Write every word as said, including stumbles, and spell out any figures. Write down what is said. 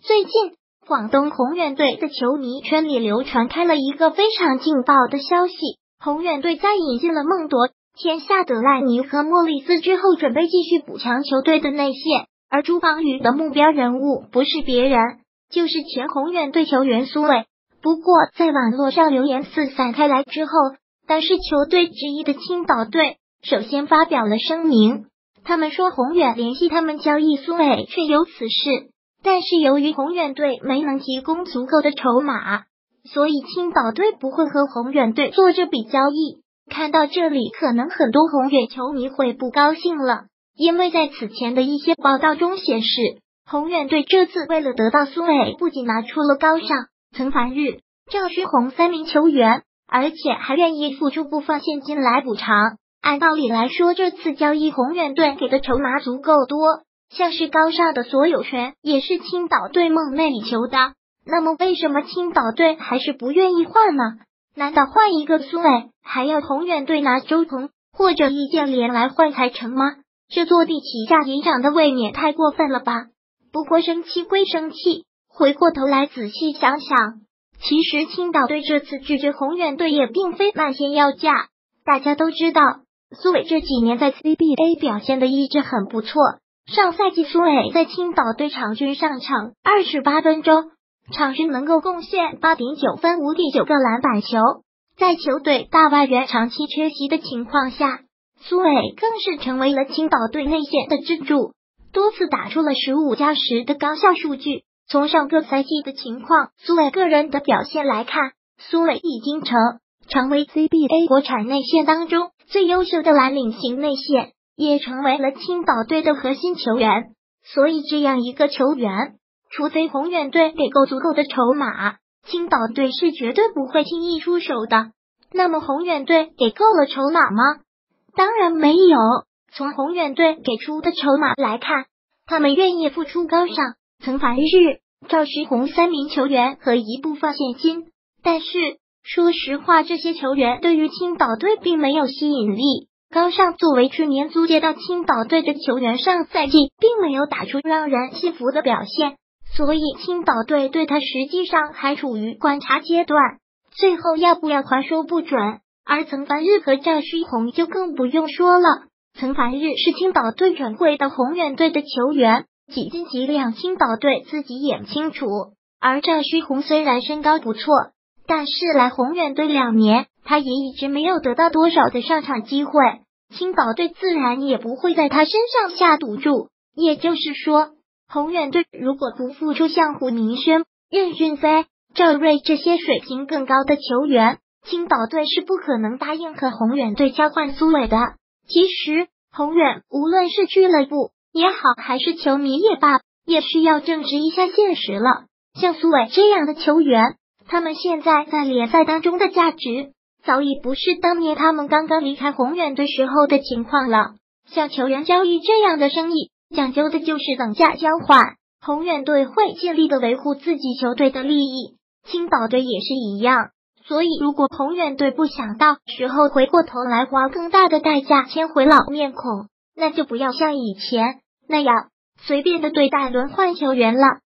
最近，广东宏远队的球迷圈里流传开了一个非常劲爆的消息，宏远队在引进了孟铎、天下德赖尼和莫里斯之后，准备继续补强球队的内线，而朱芳雨的目标人物不是别人，就是前宏远队球员苏伟。不过在网络上流言四散开来之后，当是球队之一的青岛队首先发表了声明，他们说宏远联系他们交易苏伟确有此事，但是由于宏远队没能提供足够的筹码，所以青岛队不会和宏远队做这笔交易。看到这里，可能很多宏远球迷会不高兴了，因为在此前的一些报道中显示，宏远队这次为了得到苏伟，不仅拿出了高尚、曾凡日、赵旭宏三名球员，而且还愿意付出部分现金来补偿。按道理来说，这次交易宏远队给的筹码足够多，像是高尚的所有权也是青岛队梦寐以求的。那么为什么青岛队还是不愿意换呢？难道换一个苏伟还要宏远队拿周鹏或者易建联来换才成吗？这坐地起价也涨得未免太过分了吧。不过生气归生气，回过头来仔细想想，其实青岛队这次拒绝宏远队也并非漫天要价。大家都知道，苏伟这几年在 C B A 表现的一直很不错，上赛季苏伟在青岛队场均上场二十八分钟，场均能够贡献 八点九 分 五点九 个篮板球。在球队大外援长期缺席的情况下，苏伟更是成为了青岛队内线的支柱，多次打出了十五加十的高效数据。从上个赛季的情况，苏伟个人的表现来看，苏伟已经成成为 C B A 国产内线当中最优秀的蓝领型内线，也成为了青岛队的核心球员。所以这样一个球员，除非宏远队给够足够的筹码，青岛队是绝对不会轻易出手的。那么宏远队给够了筹码吗？当然没有。从宏远队给出的筹码来看，他们愿意付出高尚、曾凡日、赵旭宏三名球员和一部分现金，但是说实话，这些球员对于青岛队并没有吸引力。高尚作为去年租借到青岛队的球员，上赛季并没有打出让人信服的表现，所以青岛队对他实际上还处于观察阶段，最后要不要还说不准。而曾凡日和赵旭宏就更不用说了，曾凡日是青岛队转会到宏远队的球员，几斤几两青岛队自己也清楚。而赵旭宏虽然身高不错，但是来宏远队两年，他也一直没有得到多少的上场机会，青岛队自然也不会在他身上下赌注。也就是说，宏远队如果不付出像胡明轩、任骏飞、赵睿这些水平更高的球员，青岛队是不可能答应和宏远队交换苏伟的。其实宏远无论是俱乐部也好，还是球迷也罢，也需要正视一下现实了。像苏伟这样的球员，他们现在在联赛当中的价值早已不是当年他们刚刚离开宏远队时候的情况了。像球员交易这样的生意，讲究的就是等价交换，宏远队会尽力的维护自己球队的利益，青岛队也是一样。所以如果宏远队不想到时候回过头来花更大的代价签回老面孔，那就不要像以前那样随便的对待轮换球员了。